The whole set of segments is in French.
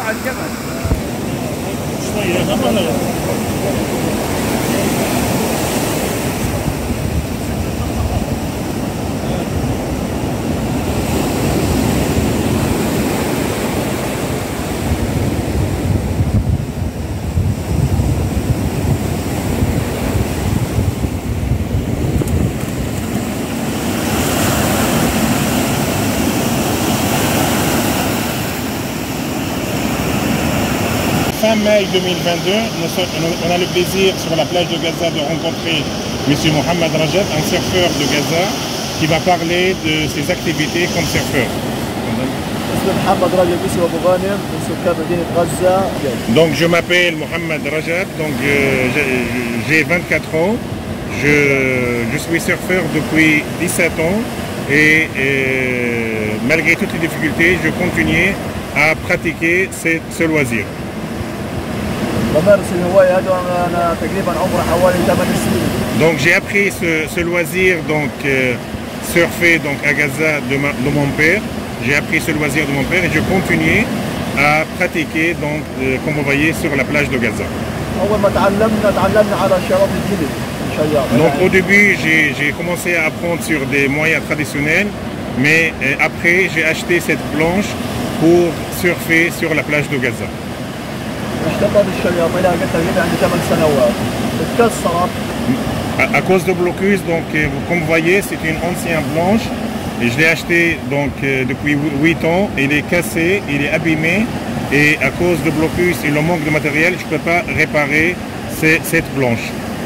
على الجبل. Fin mai 2022, on a le plaisir sur la plage de Gaza de rencontrer M. Mohamed Rajab, un surfeur de Gaza, qui va parler de ses activités comme surfeur. Donc je m'appelle Mohamed Rajab, donc j'ai 24 ans, je suis surfeur depuis 17 ans et malgré toutes les difficultés, je continue à pratiquer ce loisir. Donc j'ai appris ce loisir, donc surfer donc à Gaza de mon père. J'ai appris ce loisir de mon père et je continue à pratiquer donc comme vous voyez sur la plage de Gaza. Donc au début j'ai commencé à apprendre sur des moyens traditionnels, mais après j'ai acheté cette planche pour surfer sur la plage de Gaza. À cause de blocus, donc comme vous voyez, c'est une ancienne planche et je l'ai acheté donc depuis 8 ans. Il est cassé, il est abîmé et à cause de blocus et le manque de matériel, je ne peux pas réparer cette planche.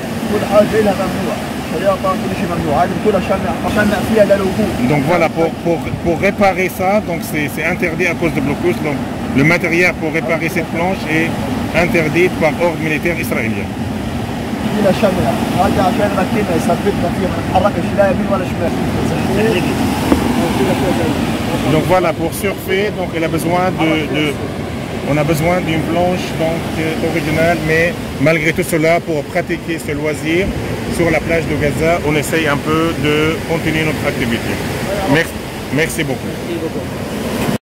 Donc voilà, pour réparer ça, donc c'est interdit à cause de blocus. Donc le matériel pour réparer cette planche est interdit par ordre militaire israélien. Donc voilà, pour surfer, donc on a besoin d'une planche donc originale, mais malgré tout cela, pour pratiquer ce loisir sur la plage de Gaza, on essaye un peu de continuer notre activité. Merci beaucoup.